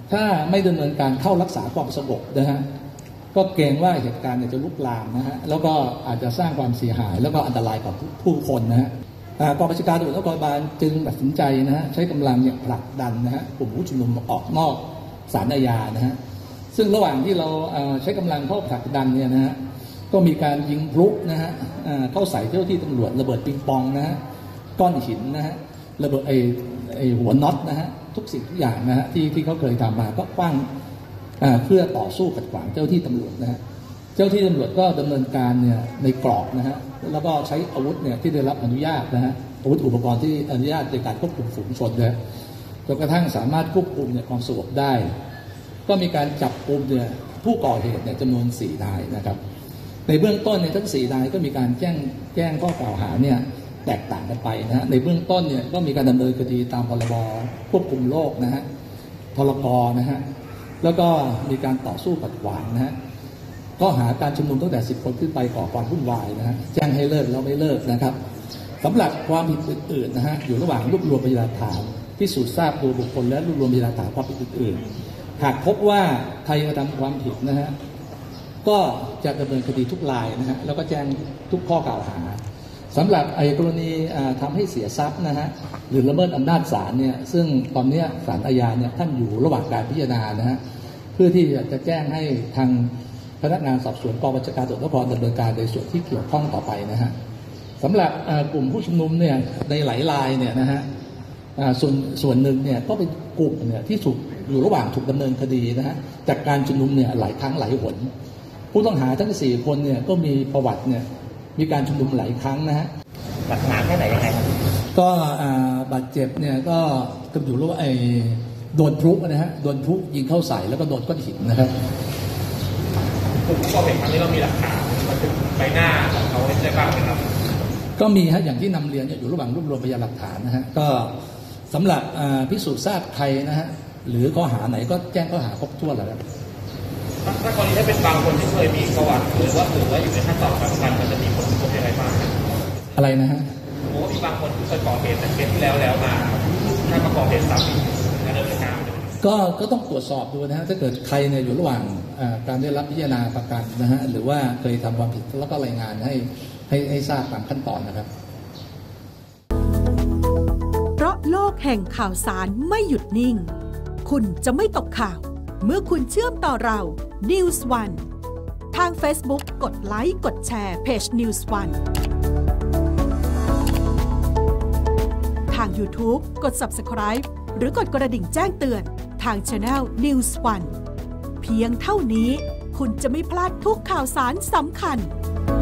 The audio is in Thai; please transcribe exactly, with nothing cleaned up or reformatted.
ถ้าไม่ดำเนินการเข้ารักษาความสงบนะฮะก็เกรงว่าเหตุการณ์จะลุกลามนะฮะแล้วก็อาจจะสร้างความเสียหายแล้วก็อันตรายกับผู้คนนะฮะกองบัญชาการตำรวจนครบาลจึงตัดสินใจนะฮะใช้กำลังเนี่ยผลักดันนะฮะกลุ่มผู้ชุมนุมออกนอกศาลอาญานะฮะซึ่งระหว่างที่เราใช้กำลังเข้าผลักดันเนี่ยนะฮะก็มีการยิงพลุนะฮะเข้าใส่เจ้าที่ตำรวจระเบิดปิงปองนะฮะก้อนหินนะฮะระเบิดไอ้ไอ้หัวน็อตนะฮะทุกสิ่งทุกอย่างนะฮะที่ที่เขาเคยทำมาก็คว้างเพื่อต่อสู้ขัดขวางเจ้าที่ตำรวจนะฮะเจ้าที่ตำรวจก็ดำเนินการเนี่ยในกรอบนะฮะแล้วก็ใช้อาวุธเนี่ยที่ได้รับอนุญาตนะฮะอาวุธอุปกรณ์ที่อนุญาตในการควบคุมฝูงชนนะจนกระทั่งสามารถควบคุมเนี่ยความสงบได้ก็มีการจับกุมเนี่ยผู้ก่อเหตุเนี่ยจำนวนสี่นายนะครับในเบื้องต้นเนี่ยทั้งสี่นายก็มีการแจ้งแจ้งข้อกล่าวหาเนี่ยแตกต่างกันไปนะฮะในเบื้องต้นเนี่ยก็มีการดำเนินคดีตามพรบควบคุมโรคนะฮะพรกนะฮะแล้วก็มีการต่อสู้ขัดขวางนะฮะก็หาการชุมนุมตั้งแต่สิบคนขึ้นไปก่อความวุ่นวายนะฮะแจ้งให้เลิกแล้วไม่เลิกนะครับสำหรับความผิดอื่นๆนะฮะอยู่ระหว่างรวบรวมพยานหลักฐานพิสูจน์ทราบตัวบุคคลและรวบรวมพยานหลักฐานความผิดอื่นๆหากพบว่าใครกระทำความผิดนะฮะก็จะดำเนินคดีทุกรายนะฮะแล้วก็แจ้งทุกข้อกล่าวหาสำหรับไอ้กรณีทำให้เสียทรัพย์นะฮะหรือละเมิดอำนาจศาลเนี่ยซึ่งตอนนี้ศาลอาญาเนี่ยท่านอยู่ระหว่างการพิจารณานะฮะเพื่อที่จะแจ้งให้ทางพนักงานสอบสวนกองบัญชาการตำรวจนครดำเนินการในส่วนที่เกี่ยวข้องต่อไปนะฮะสำหรับกลุ่มผู้ชุมนุมเนี่ยในหลายรายเนี่ยนะฮะส่วนส่วนหนึ่งเนี่ยก็เป็นกลุ่มเนี่ยที่ถูกอยู่ระหว่างถูกดำเนินคดีนะฮะจากการชุมนุมเนี่ยหลายครั้งหลายหนผู้ต้องหาทั้งสี่คนเนี่ยก็มีประวัติเนี่ยมีการชุมนุมหลายครั้งนะฮะหลักฐานแค่ไหนยังไงครับก็บาดเจ็บเนี่ยก็กำอยู่ระหว่างไอ้โดนพลุนะฮะโดนพลุยิงเข้าใส่แล้วก็โดนก้อนหินนะครับกลุ่มผู้ก่อเหตุครั้งนี้เรามีหลักฐานบันทึกใบหน้าของเขาได้บ้างไหมครับก็มีฮะอย่างที่นำเรียนอยู่ระหว่างรวบรวมพยานหลักฐานนะฮะก็สำหรับพิสูจน์ทราบใครนะฮะหรือข้อหาไหนก็แจ้งข้อหาครบถ้วนแล้วครับถ้ากรณีถ้าเป็นบางคนที่เคยมีประวัติหรือว่าถือว่าอยู่ในขั้นตอนการทำงานมันจะมีผลกระทบอะไรบ้างอะไรนะฮะโอ้มีบางคนที่เคยก่อเหตุแต่เคสที่แล้วแล้วมาถ้ามาก่อเหตุซ้ำการดำเนินการก็ก็ต้องตรวจสอบดูนะฮะถ้าเกิดใครเนี่ยอยู่ระหว่างการได้รับพิจารณาประกันนะฮะหรือว่าเคยทำความผิดแล้วก็รายงานให้ให้ให้ทราบตามขั้นตอนนะครับเพราะโลกแห่งข่าวสารไม่หยุดนิ่งคุณจะไม่ตกข่าวเมื่อคุณเชื่อมต่อเรา นิวส์ วัน ทาง Facebook กดไลค์กดแชร์เพจ นิวส์ วัน ทาง YouTube กด ซับสไครบ์ หรือกดกระดิ่งแจ้งเตือนทาง Channel นิวส์ วัน เพียงเท่านี้คุณจะไม่พลาดทุกข่าวสารสำคัญ